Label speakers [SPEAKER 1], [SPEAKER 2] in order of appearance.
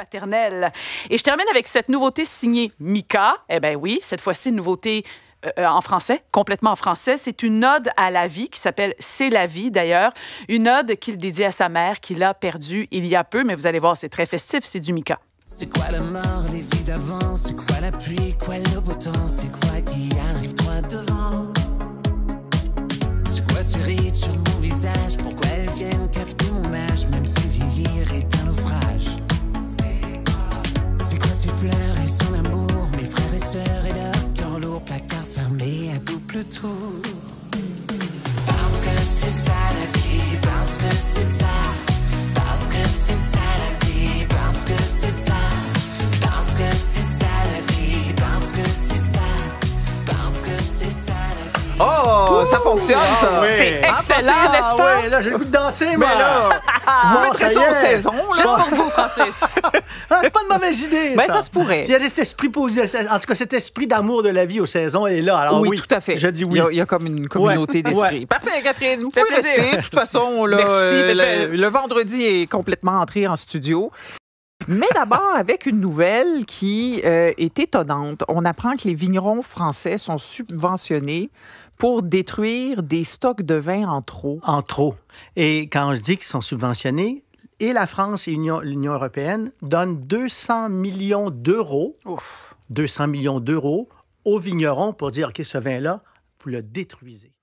[SPEAKER 1] paternelle. Et je termine avec cette nouveauté signée Mika. Eh bien oui, cette fois-ci, une nouveauté en français, complètement en français. C'est une ode à la vie qui s'appelle C'est la vie, d'ailleurs. Une ode qu'il dédie à sa mère qu'il a perdue il y a peu. Mais vous allez voir, c'est très festif, c'est du Mika.
[SPEAKER 2] C'est quoi la mort, les vies d'avant? C'est quoi la pluie, quoi le beau temps? C'est quoi qui arrive droit devant? C'est quoi ces rides sur mon visage? Pourquoi elles viennent cafeter mon âge? Même si vieillir est un naufrage. C'est quoi ces fleurs et son amour? Mes frères et sœurs et leur cœur lourd, placard fermé à double tour. Parce que c'est ça la vie, parce que c'est ça. Parce que c'est ça la vie, parce que c'est ça. Parce que c'est ça la vie, parce que c'est ça. Parce que c'est ça la vie.
[SPEAKER 3] Oh, ça fonctionne, ça!
[SPEAKER 1] Oui. C'est excellent, n'est-ce pas?
[SPEAKER 4] Oui, là, j'ai le goût de danser, moi.
[SPEAKER 3] Mais là, vous mettrez ça aux saisons, là.
[SPEAKER 1] Juste pour vous, Francis.
[SPEAKER 4] C'est pas une mauvaise idée,
[SPEAKER 3] Ben, ça se pourrait.
[SPEAKER 4] Il y a cet esprit positif, en tout cas, cet esprit d'amour de la vie aux saisons est là. Alors,
[SPEAKER 3] oui, tout à fait.
[SPEAKER 4] Je dis oui.
[SPEAKER 3] Il y a comme une communauté d'esprit.
[SPEAKER 4] Ouais.
[SPEAKER 3] Parfait, Catherine. Vous pouvez
[SPEAKER 1] plaisir.
[SPEAKER 3] rester. De toute façon, là,
[SPEAKER 1] Merci.
[SPEAKER 3] le vendredi est complètement entré en studio. Mais d'abord, avec une nouvelle qui est étonnante. On apprend que les vignerons français sont subventionnés pour détruire des stocks de vin en trop.
[SPEAKER 4] En trop. Et quand je dis qu'ils sont subventionnés, et la France et l'Union européenne donnent 200 millions d'euros, 200 millions d'euros aux vignerons pour dire, OK, ce vin-là, vous le détruisez.